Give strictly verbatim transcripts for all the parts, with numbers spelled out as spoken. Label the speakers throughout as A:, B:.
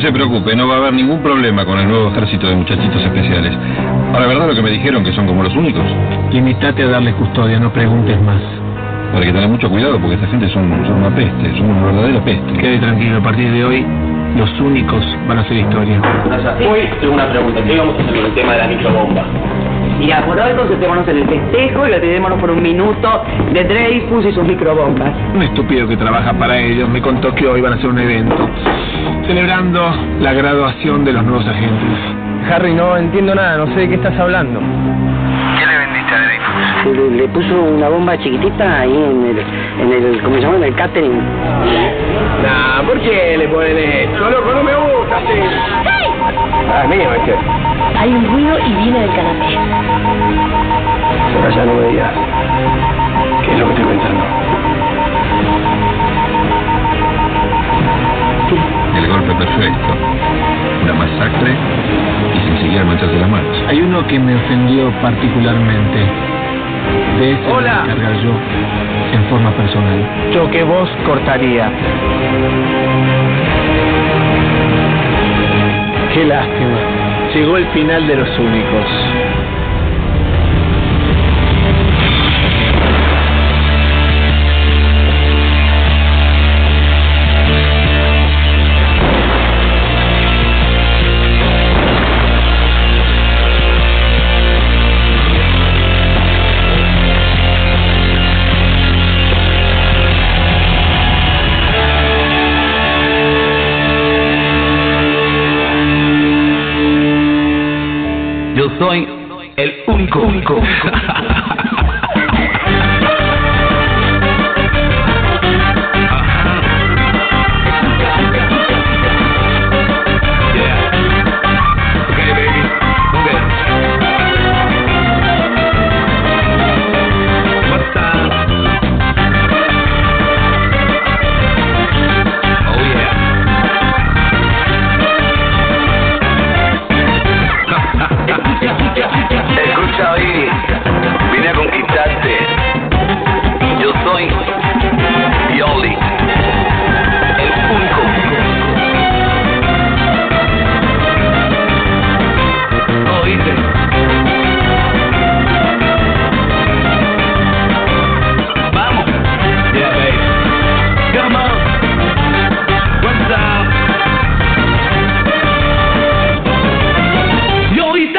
A: se preocupe, no va a haber ningún problema con el nuevo ejército de muchachitos especiales. Ahora, ¿verdad lo que me dijeron, que son como los únicos?
B: Limitate a darles custodia, no preguntes más.
A: Hay que tener mucho cuidado porque esta gente son, son una peste, son una verdadera peste.
B: Quede tranquilo, a partir de hoy, los únicos van a hacer historia.
C: Hoy tengo una pregunta, ¿qué vamos a hacer con el tema de la microbomba?
D: Mira, por hoy concentrémonos en el festejo y olvidémonos por un minuto de Dreyfus y sus microbombas.
B: Un estúpido que trabaja para ellos me contó que hoy van a hacer un evento celebrando la graduación de los nuevos agentes.
E: Harry, no entiendo nada, no sé de qué estás hablando.
F: ¿Qué le vendiste a Dreyfus?
G: Le, le puso una bomba chiquitita ahí en el, en el, ¿cómo se llama? En el catering.
E: Nah, ¿por qué le ponen esto? Loco, no me gusta, sí. Ah, es mío, este.
H: Hay un ruido y viene del canapé.
E: Ahora ya no me digas. ¿Qué es lo que estoy pensando?
A: El golpe perfecto. Una masacre y sin siquiera mancharse las manos.
B: Hay uno que me ofendió particularmente. De ese
E: Hola.
B: me voy a encargar yo, en forma personal.
E: Yo que vos cortaría.
B: Qué lástima. Llegó el final de los únicos.
F: Yo soy el único, único. Escucha, oí, vine a conquistarte. Yo soy Yoli, el único. ¿Oíste? Vamos. Yeah, baby. Come on. What's up? ¿Yo oíste?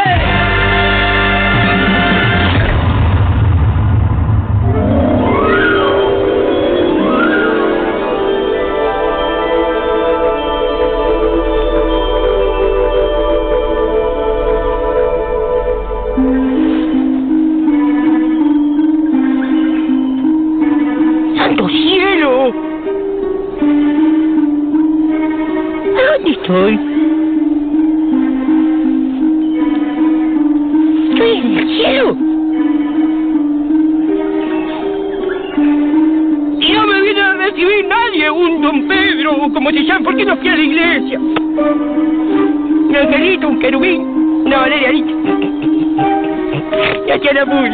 H: ¡Santo cielo! ¿A dónde estoy? ¿Estoy en el cielo? Y no me viene a recibir nadie, un don Pedro, o como se llama, ¿por qué no fui a la iglesia? Un angelito, un querubín, una valerianita. Ya tiene amor.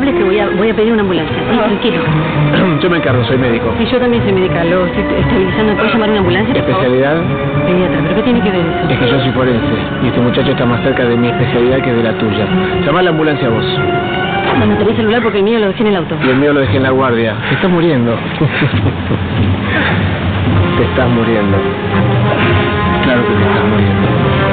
I: hables que voy a, voy a pedir una ambulancia. Sí, tranquilo.
B: Yo me encargo, soy médico.
I: Sí, yo también soy médica, lo estoy estabilizando. ¿Puedes llamar una ambulancia, por favor?
B: ¿Especialidad?
I: Pediatra, ¿pero qué tiene que ver eso?
B: Es que yo soy forense y este muchacho está más cerca de mi especialidad que de la tuya. Llama a la ambulancia vos.
I: Bueno, tenés celular porque el mío lo dejé en el auto.
B: Y el mío lo dejé en la guardia. Te estás muriendo. Te estás muriendo. Claro que te estás muriendo.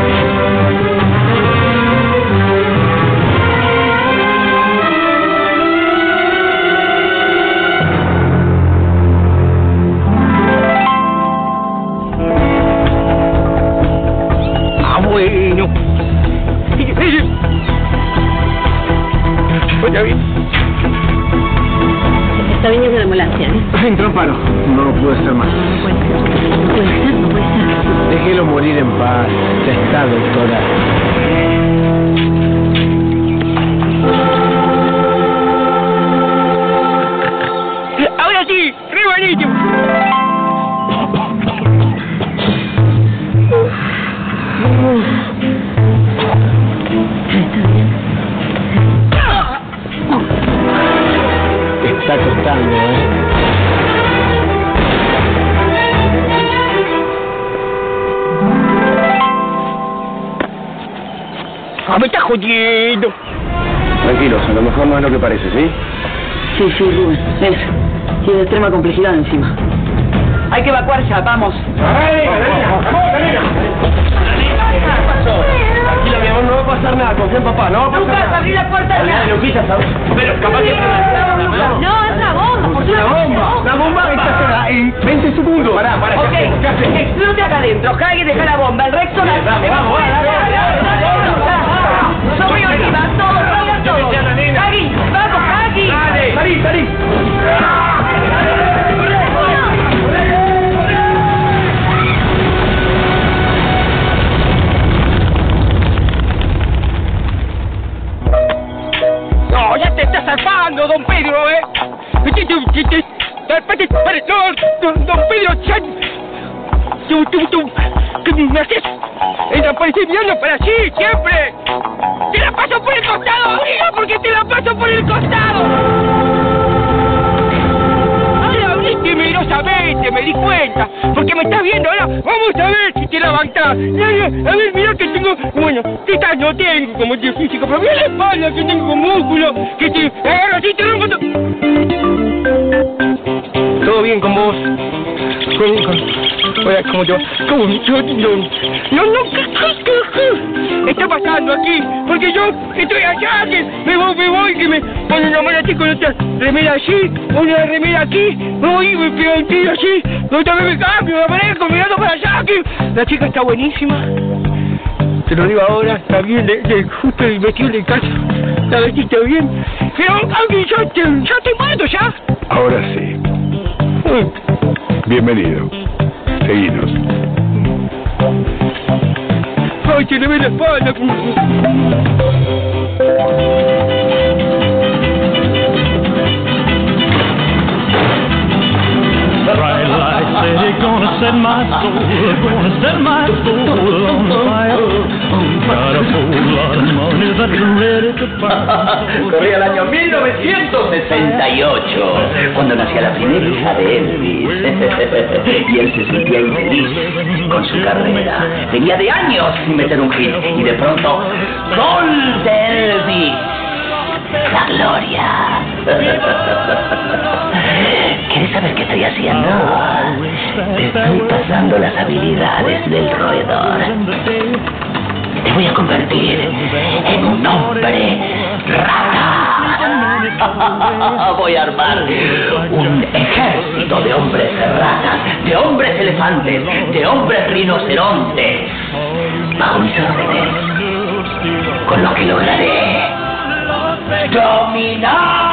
H: Bueno. Oye, bien.
I: Está viniendo la ambulancia, ¿eh?
B: Entró en paro. No puede ser más.
I: No puede ser. No puede ser, no puede ser.
B: Déjelo morir en paz. Ya está, doctora.
H: Ahora sí, re buenísimo.
B: Está costando, ¿eh?
H: Ah, me está jodiendo.
E: Tranquilos, a lo mejor no es lo que parece, ¿sí?
D: Sí, sí, Rubén, es. Tiene extrema complejidad encima. Hay que evacuar ya, vamos.
E: Tranquila, mi amor, no va a pasar nada, confía en papá, no va a pasar
D: Lucas,
E: nada.
D: abrí la puerta ya.
E: Luquita, ¿sabes? Pero capaz que...
I: No, es una bomba, por
E: ¡Una bomba! ¡Una bomba! Esta será en veinte segundos. Pará, pará,
D: Ok,
E: ¿qué hacemos? ¿Qué hacemos?
D: explote acá adentro. Hagi, deja la bomba. El resto la...
E: Vamos, vamos, dale, dale, dale, dale.
D: Yo voy arriba, todos, salgan todos. Hagi, vamos, Hagi.
E: Dale, salí, salí.
H: No, ya te estás zarpando, don Pedro, ¿eh? No, don Pedro, ya... Tú, tú, tú, ¿qué me haces? Ella parece mirando para allí, siempre. ¡Te la paso por el costado, amiga, porque te la paso por el costado! Ahora abriste milagrosamente, me di cuenta, porque me estás viendo ahora. Vamos a ver si te levantas. A ver, mira que tengo, bueno, tetas no tengo como de físico, pero mira la espalda que tengo músculo, que te agarro así, te rompo. Todo bien con vos. Con, con, hola, ¿cómo te va? ¿Cómo? Yo, yo, no, no, ¿qué, qué, qué, qué está pasando aquí? Porque yo estoy allá, que me voy, me voy, que me ponen una mano así con otra remera allí, una remera aquí, me voy y me pego un tiro allí, otra vez me cambio, me aparezco mirando para allá, aquí. La chica está buenísima. Te lo digo ahora, está bien, de, de, justo el vestido de casa, la vestiste bien. Pero, aunque yo te, ya estoy muerto ya.
J: Ahora sí.
H: Uy.
J: Bienvenido. Seguinos.
H: Ay, se le ve la espalda.
F: Bright lights say gonna set my soul, gonna set my soul on fire. Got a whole lot of money that's ready to burn.
K: Corría el año mil novecientos sesenta y ocho, cuando nacía la primera hija de Elvis. Y él se sentía infeliz con su carrera. Venía de años sin meter un hit, y de pronto, ¡gol de Elvis! ¡La gloria! ¿Quieres saber qué estoy haciendo? Te estoy pasando las habilidades del roedor. Te voy a convertir en un hombre rata. Voy a armar un ejército de hombres ratas, de hombres elefantes, de hombres rinocerontes, bajo mis órdenes, con lo que lograré dominar